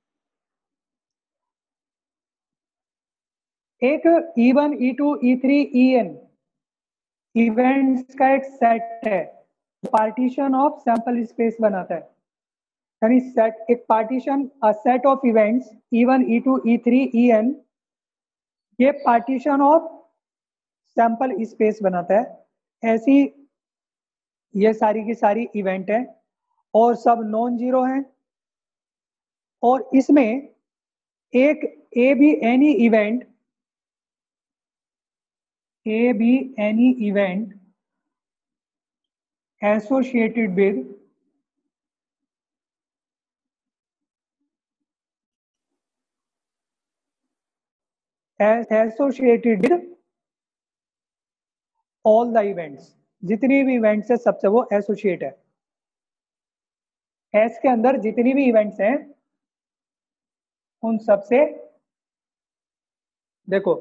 एक E one, E two, E three, E n events का एक सेट है, पार्टीशन ऑफ सैंपल स्पेस बनाता है। यानी सेट, एक partition, a set of events E one, E two, E three, E N, ये partition of sample space बनाता है। ऐसी ये सारी की सारी इवेंट है और सब नॉन जीरो हैं, और इसमें एक A B any event, A B any event associated with associated with all the events, जितनी भी इवेंट्स है सबसे वो एसोसिएट है। एस के अंदर जितनी भी इवेंट्स हैं उन सबसे देखो,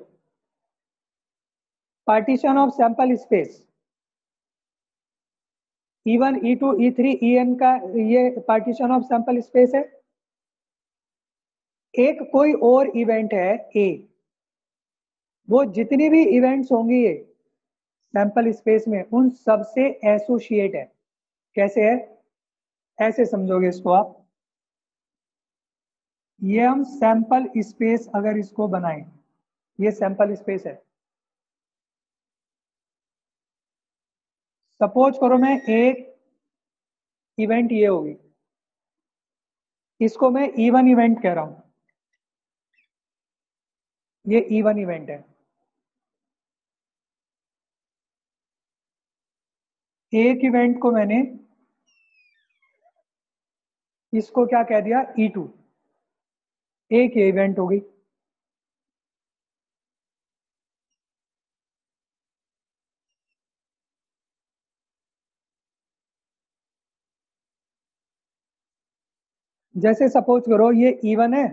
partition of sample space E one, E two, E three, E N का ये पार्टीशन ऑफ सैंपल स्पेस है। एक कोई और इवेंट है ए, वो जितनी भी इवेंट्स होंगी ये सैंपल स्पेस में उन सबसे एसोसिएट है। कैसे है? ऐसे समझोगे इसको आप, ये हम सैंपल स्पेस अगर इसको बनाएं, ये सैंपल स्पेस है। सपोज करो मैं एक इवेंट ये होगी, इसको मैं ई वन इवेंट कह रहा हूं, ये ई वन इवेंट है। एक इवेंट को मैंने इसको क्या कह दिया, ई टू, एक ये इवेंट होगी। जैसे सपोज करो ये ई वन है,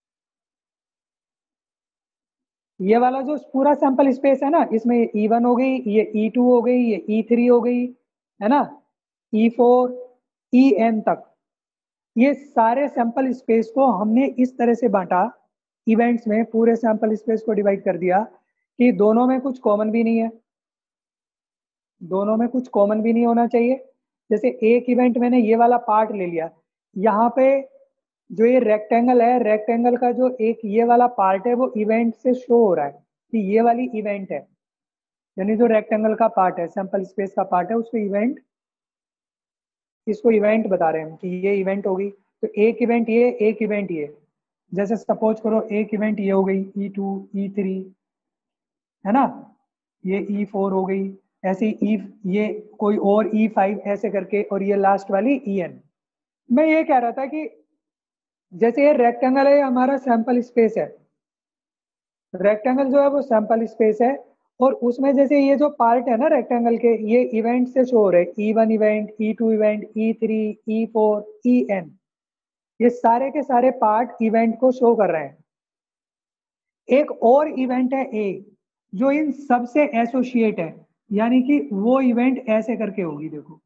ये वाला जो पूरा सैंपल स्पेस है ना, इसमें ई वन हो गई, ये ई टू हो गई, ये ई थ्री हो गई, है ना, ई फोर, ई एन तक, ये सारे सैंपल स्पेस को हमने इस तरह से बांटा इवेंट्स में, पूरे सैंपल स्पेस को डिवाइड कर दिया कि दोनों में कुछ कॉमन भी नहीं है, दोनों में कुछ कॉमन भी नहीं होना चाहिए। जैसे एक इवेंट मैंने ये वाला पार्ट ले लिया, यहाँ पे जो ये रेक्टेंगल है, रेक्टेंगल का जो एक ये वाला पार्ट है वो इवेंट से शो हो रहा है कि ये वाली इवेंट है, यानी जो रेक्टेंगल का पार्ट है, सैंपल स्पेस का पार्ट है, उसको इवेंट, इसको इवेंट बता रहे हैं कि ये इवेंट होगी। तो एक इवेंट ये, एक इवेंट ये। जैसे सपोज करो एक इवेंट ये हो गई ई टू, ई थ्री, है ना, ये ई फोर हो गई, ऐसे ई, ये कोई और ई फाइव ऐसे करके, और ये लास्ट वाली ई एन। मैं ये कह रहा था कि जैसे ये रेक्टेंगल है, हमारा सैंपल स्पेस है, रेक्टेंगल जो है वो सैंपल स्पेस है, और उसमें जैसे ये जो पार्ट है ना रेक्टेंगल के, ये इवेंट से शो हो रहे हैं, E one event, E two event, E three, E four, E N, ये सारे के सारे पार्ट इवेंट को शो कर रहे हैं। एक और इवेंट है ए, जो इन सबसे एसोसिएट है, यानी कि वो इवेंट ऐसे करके होगी, देखो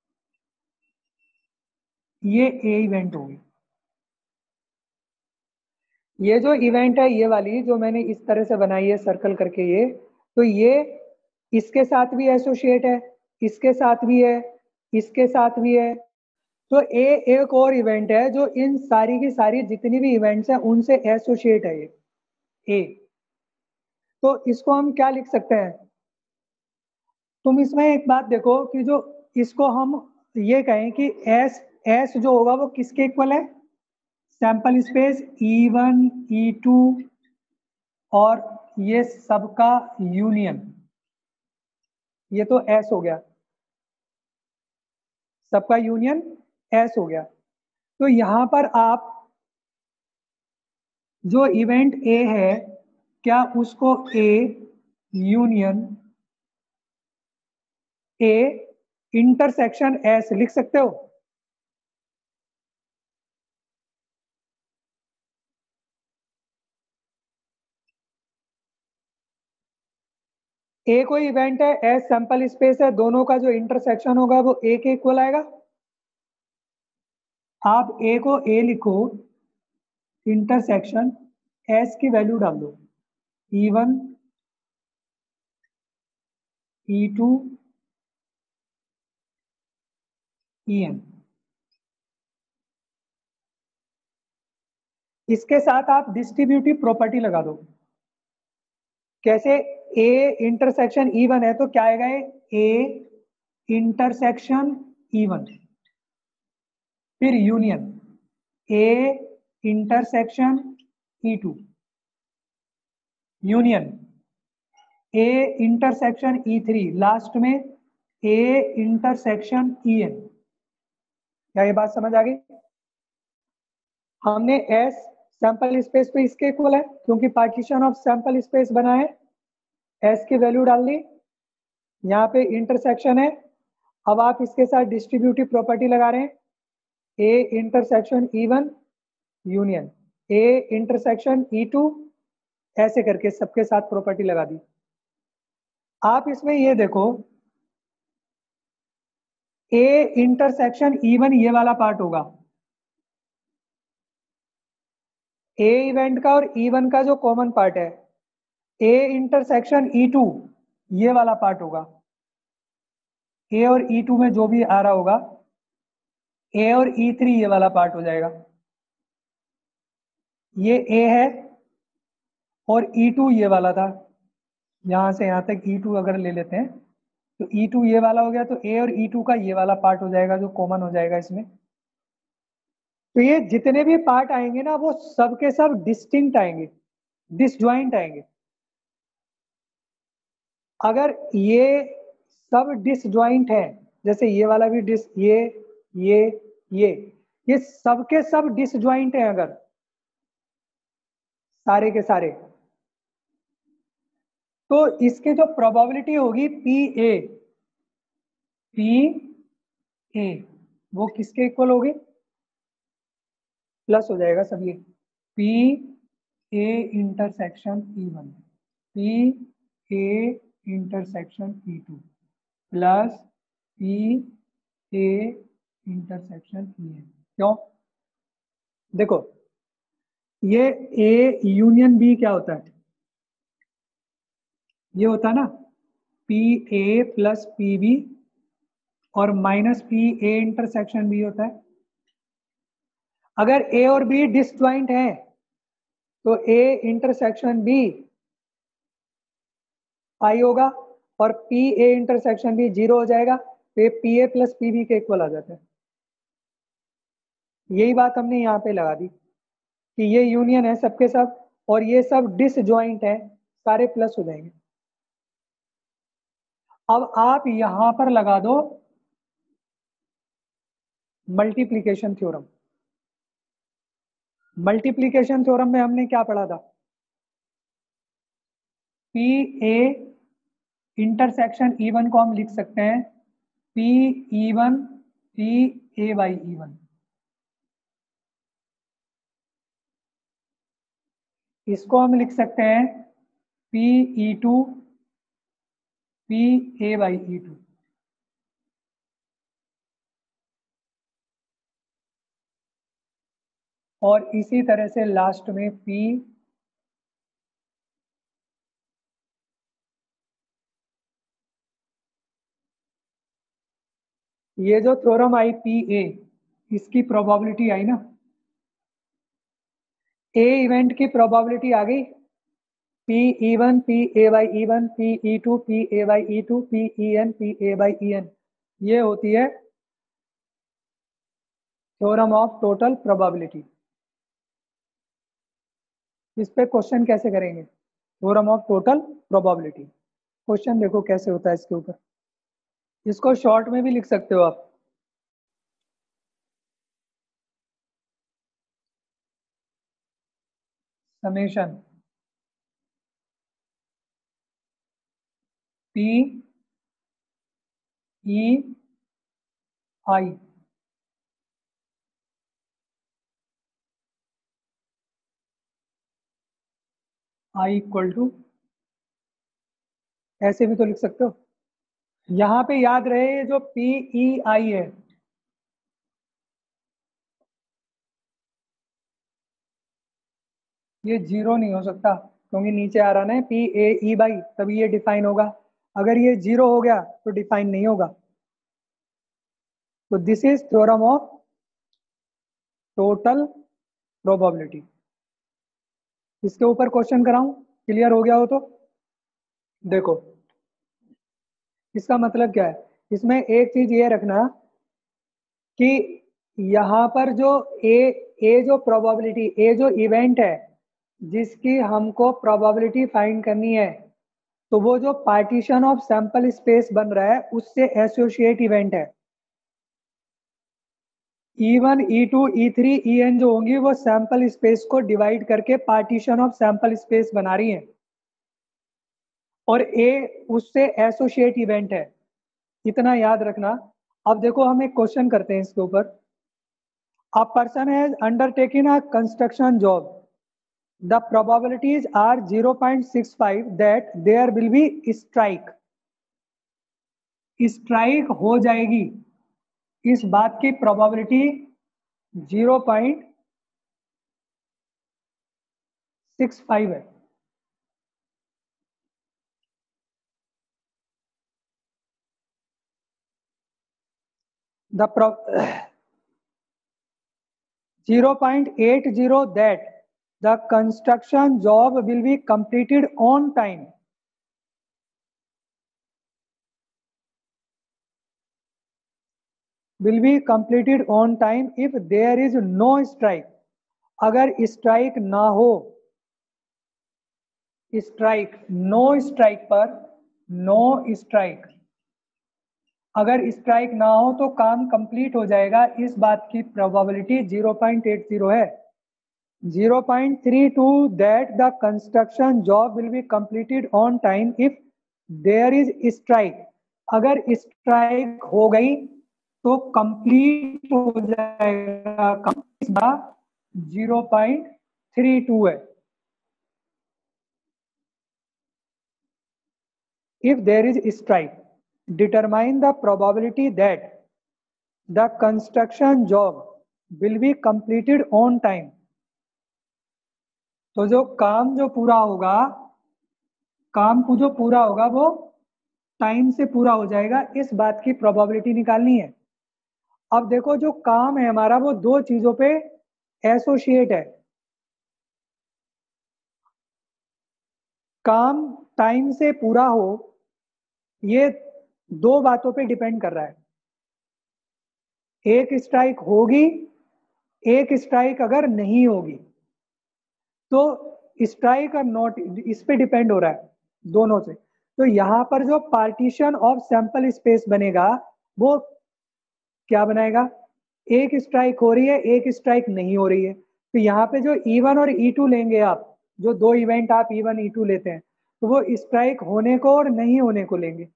ये ए इवेंट होगी। ये जो इवेंट है ये वाली जो मैंने इस तरह से बनाई है सर्कल करके, ये तो ये इसके साथ भी एसोसिएट है, इसके साथ भी है, इसके साथ भी है। तो ए एक और इवेंट है जो इन सारी की सारी जितनी भी इवेंट्स हैं उनसे एसोसिएट है ये ए। तो इसको हम क्या लिख सकते हैं? तुम इसमें एक बात देखो कि जो इसको हम ये कहें कि एस एस जो होगा वो किसके इक्वल है? Sample space E one E two और ये सबका यूनियन, ये तो एस हो गया, सबका यूनियन एस हो गया। तो यहां पर आप जो इवेंट ए है क्या उसको A union A intersection S लिख सकते हो? ए कोई इवेंट है, एस सैंपल स्पेस है, दोनों का जो इंटरसेक्शन होगा वो ए के इक्वल आएगा। आप ए को ए लिखो, इंटरसेक्शन एस की वैल्यू डाल दो, E one E two E N. इसके साथ आप डिस्ट्रीब्यूटिव प्रॉपर्टी लगा दो। कैसे? ए इंटरसेक्शन ई वन है तो क्या आएगा? ए इंटरसेक्शन ई वन, फिर union A intersection E two, union A intersection E three, last में ए इंटरसेक्शन ई एन। क्या ये बात समझ आ गई? हमने एस सैंपल स्पेस तो इसके इक्वल है क्योंकि पार्टीशन ऑफ सैंपल स्पेस बना है, एस की वैल्यू डाल दी, यहाँ पे इंटरसेक्शन है। अब आप इसके साथ डिस्ट्रीब्यूटिव प्रॉपर्टी लगा रहे हैं, A intersection E one union A intersection E two, ऐसे करके सबके साथ प्रॉपर्टी लगा दी। आप इसमें ये देखो, ए इंटरसेक्शन ई वन ये वाला पार्ट होगा, ए इवेंट का और ई वन का जो कॉमन पार्ट है, ए इंटरसेक्शन ई टू ये वाला पार्ट होगा, ए और ई टू में जो भी आ रहा होगा, ए और ई थ्री ये वाला पार्ट हो जाएगा। ये ए है और ई टू ये वाला था, यहां से यहां तक ई टू अगर ले लेते हैं तो ई टू ये वाला हो गया, तो ए और ई टू का ये वाला पार्ट हो जाएगा जो कॉमन हो जाएगा इसमें। तो ये जितने भी पार्ट आएंगे ना वो सब के सब डिस्टिंक्ट आएंगे, डिसजॉइंट आएंगे। अगर ये सब डिसजॉइंट है, जैसे ये वाला भी डिस ये ये ये ये सब के सब डिसजॉइंट है, अगर सारे के सारे, तो इसकी जो प्रोबेबिलिटी होगी पी ए पी ए वो किसके इक्वल होगी? प्लस हो जाएगा सब ये, P A intersection E one P A intersection E two plus P A intersection E N. क्यों? देखो ये ए यूनियन बी क्या होता है? ये होता है ना P A plus P B और minus P A intersection B होता है। अगर ए और बी डिसजॉइंट है तो ए इंटरसेक्शन बी पाई होगा और P A intersection B zero हो जाएगा, तो ये P A plus P B के इक्वल आ जाता है। यही बात हमने यहाँ पे लगा दी कि ये यूनियन है सबके सब और ये सब डिसजॉइंट है, सारे प्लस हो जाएंगे। अब आप यहां पर लगा दो मल्टीप्लीकेशन थ्योरम। मल्टीप्लीकेशन थ्योरम में हमने क्या पढ़ा था? P A intersection E one को हम लिख सकते हैं P E one P A by E one. इसको हम लिख सकते हैं P E two P A by E two. और इसी तरह से लास्ट में पी ये जो थ्योरम आई पी ए, इसकी प्रोबेबिलिटी आई ना, ए इवेंट की प्रोबेबिलिटी आ गई, P E one P A by E one P E two P A by E two P E N P A by E N, ये होती है theorem of total probability. इस पे question कैसे करेंगे, theorem of total probability, question देखो कैसे होता है इसके ऊपर। इसको शॉर्ट में भी लिख सकते हो आप, summation P E I I equal to, ऐसे भी तो लिख सकते हो। यहाँ पे याद रहे जो पी ई आई है, ये जीरो नहीं हो सकता, क्योंकि नीचे आ रहा ना पी ए ई बाई, तभी ये डिफाइन होगा। अगर ये जीरो हो गया तो डिफाइन नहीं होगा। तो this is theorem of total probability. इसके ऊपर क्वेश्चन कराऊं, क्लियर हो गया हो तो देखो, इसका मतलब क्या है, इसमें एक चीज ये रखना कि यहाँ पर जो ए ए जो प्रोबेबिलिटी, ए जो इवेंट है जिसकी हमको प्रोबेबिलिटी फाइंड करनी है, तो वो जो पार्टीशन ऑफ सैंपल स्पेस बन रहा है उससे एसोसिएट इवेंट है। E one, E two, E three, E N जो होंगी वो सैंपल स्पेस को डिवाइड करके पार्टीशन ऑफ सैंपल स्पेस बना रही हैं, और ए उससे एसोसिएट इवेंट है, इतना याद रखना। अब देखो हम एक क्वेश्चन करते हैं इसके ऊपर। A person has undertaken a construction job, the probabilities are zero point six five that there will be strike, strike हो जाएगी, इस बात की probability zero point six five है। the pro zero point eight zero that the construction job will be completed on time, will be completed on time if there is no strike। अगर strike ना हो, strike no strike पर, no strike, अगर strike ना हो तो काम complete हो जाएगा, इस बात की probability zero point eight zero है। zero point three two that the construction job will be completed on time if there is strike, अगर स्ट्राइक हो गई तो कंप्लीट हो जाएगा काम, zero point three two है। if there is strike, determine the probability that the construction job will be completed on time। तो जो काम जो पूरा होगा, काम को जो पूरा होगा वो टाइम से पूरा हो जाएगा, इस बात की प्रोबेबिलिटी निकालनी है। अब देखो जो काम है हमारा वो दो चीजों पे एसोसिएट है, काम टाइम से पूरा हो, ये दो बातों पे डिपेंड कर रहा है। एक स्ट्राइक होगी, एक स्ट्राइक अगर नहीं होगी, तो स्ट्राइक और नॉट इस पे डिपेंड हो रहा है दोनों से। तो यहाँ पर जो पार्टीशन ऑफ सैंपल स्पेस बनेगा वो क्या बनाएगा, एक स्ट्राइक हो रही है, एक स्ट्राइक नहीं हो रही है, तो यहाँ पे जो ई वन और ई टू लेंगे आप, जो दो इवेंट आप ई वन ई टू लेते हैं, तो वो स्ट्राइक होने को और नहीं होने को लेंगे।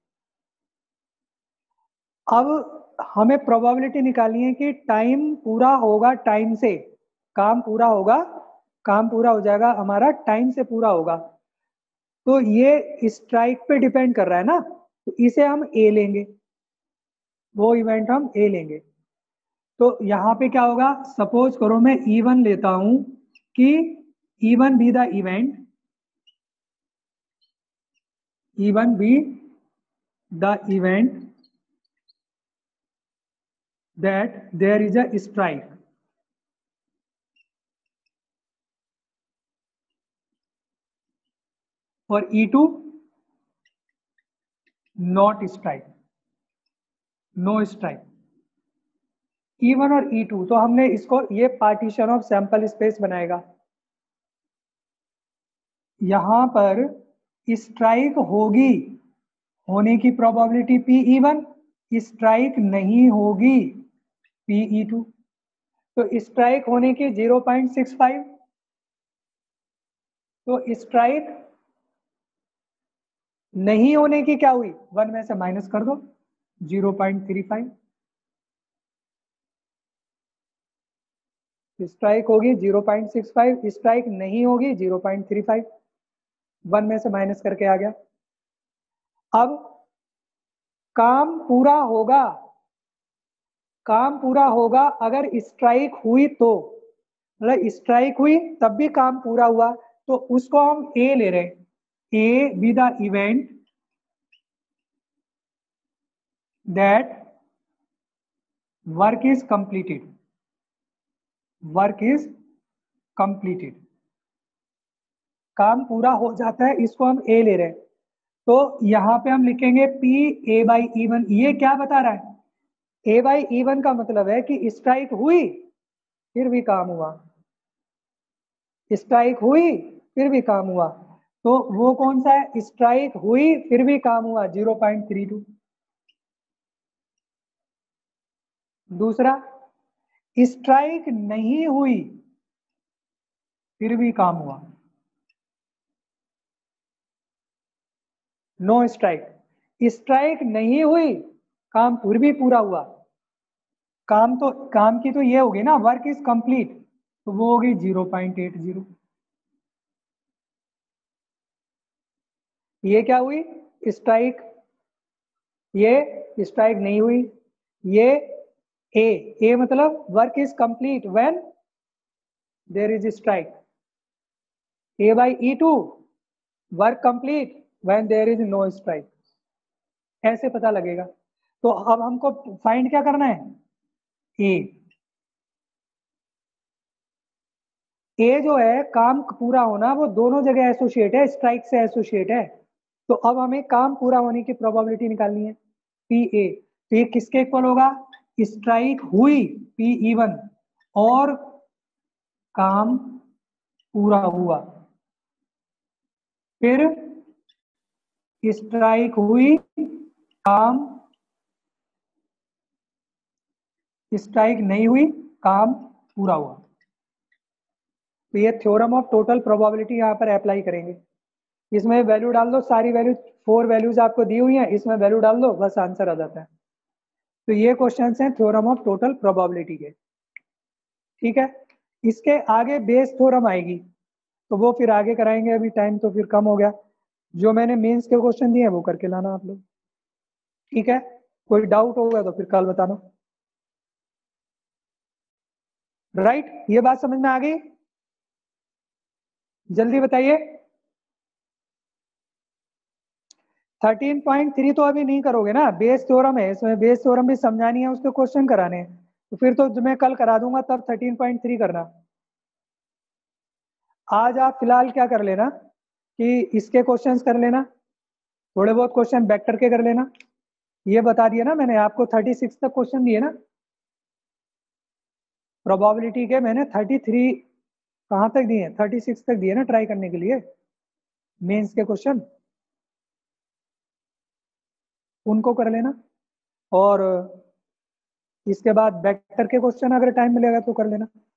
अब हमें प्रोबेबिलिटी निकालनी है कि टाइम पूरा होगा, टाइम से काम पूरा होगा, काम पूरा हो जाएगा हमारा, टाइम से पूरा होगा, तो ये स्ट्राइक पे डिपेंड कर रहा है ना, तो इसे हम ए लेंगे, वो इवेंट हम ए लेंगे। तो यहाँ पे क्या होगा, सपोज करो मैं ई वन लेता हूं कि E one be the event, E one be the event that there is a strike for E two not strike, no strike, E one और E टू। तो हमने इसको ये पार्टीशन ऑफ सैंपल स्पेस बनाएगा। यहां पर स्ट्राइक होगी, होने की probability P E one, strike नहीं होगी पी ई टू। तो स्ट्राइक होने के ज़ीरो पॉइंट सिक्स फाइव, तो स्ट्राइक नहीं होने की क्या हुई, वन में से माइनस कर दो, zero point three five. Strike होगी zero point six five, strike नहीं होगी zero point three five, one में से माइनस करके आ गया। अब काम पूरा होगा, काम पूरा होगा अगर स्ट्राइक हुई तो, मतलब स्ट्राइक हुई तब भी काम पूरा हुआ, तो उसको हम ए ले रहे हैं। A be the event that work is completed, work is completed, काम पूरा हो जाता है, इसको हम ए ले रहे हैं। तो यहां पे हम लिखेंगे P A by E one. ये क्या बता रहा है, ए बाई ई वन का मतलब है कि स्ट्राइक हुई फिर भी काम हुआ, स्ट्राइक हुई फिर भी काम हुआ। तो वो कौन सा है, स्ट्राइक हुई फिर भी काम हुआ, ज़ीरो पॉइंट थ्री टू। दूसरा, स्ट्राइक नहीं हुई फिर भी काम हुआ, नो स्ट्राइक। स्ट्राइक नहीं हुई, काम फिर भी पूरा हुआ। काम तो काम की तो ये होगी ना, वर्क इज कंप्लीट, तो वो होगी ज़ीरो पॉइंट एट ज़ीरो। ये क्या हुई, स्ट्राइक, ये स्ट्राइक नहीं हुई, ये ए, ए मतलब work is complete when there is strike. A by E two, work complete when there is no strike. ऐसे पता लगेगा। तो अब हमको फाइंड क्या करना है, ए। ए जो है काम पूरा होना, वो दोनों जगह एसोसिएट है, स्ट्राइक से एसोसिएट है। तो अब हमें काम पूरा होने की प्रोबेबिलिटी निकालनी है, पी ए। तो ये किसके इक्वल होगा, स्ट्राइक हुई पी ई वन और काम पूरा हुआ, फिर स्ट्राइक हुई, काम, स्ट्राइक नहीं हुई, काम पूरा हुआ। तो ये थ्योरम ऑफ टोटल प्रोबेबिलिटी यहाँ पर अप्लाई करेंगे। इसमें वैल्यू डाल दो, सारी वैल्यू, फोर वैल्यूज आपको दी हुई हैं, इसमें वैल्यू डाल दो, बस आंसर आ जाता है। तो ये क्वेश्चन हैं थ्योरम ऑफ टोटल प्रोबेबिलिटी के। ठीक है, इसके आगे बेस थ्योरम आएगी, तो वो फिर आगे कराएंगे, अभी टाइम तो फिर कम हो गया। जो मैंने मेंस के क्वेश्चन दिए वो करके लाना आप लोग। ठीक है, कोई डाउट होगा तो फिर कल बताना। राइट, ये बात समझ में आ गई, जल्दी बताइए। थर्टीन पॉइंट थ्री तो अभी नहीं करोगे ना, बेस थ्योरम है, इसमें बेस थ्योरम भी समझानी है, उसके क्वेश्चन कराने हैं, तो फिर तो मैं कल करा दूंगा, तब थर्टीन पॉइंट थ्री करना। आज आप फिलहाल क्या कर लेना कि इसके क्वेश्चंस कर लेना, थोड़े बहुत क्वेश्चन वेक्टर के कर लेना। ये बता दिया ना मैंने आपको, थर्टी सिक्स तक क्वेश्चन दिए ना प्रोबेबिलिटी के, मैंने थर्टी थ्री कहाँ तक दिए, थर्टी सिक्स तक दिए ना ट्राई करने के लिए मेंस के क्वेश्चन, उनको कर लेना। और इसके बाद वेक्टर के क्वेश्चन अगर टाइम मिलेगा तो कर लेना।